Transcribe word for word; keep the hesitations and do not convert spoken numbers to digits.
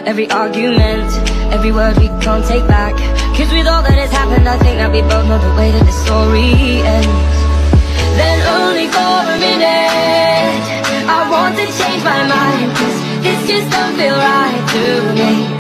every argument, every word we can't take back. Cause with all that has happened, I think that we both know the way that the story ends. Then only for a minute I want to change my mind, cause this just don't feel right to me.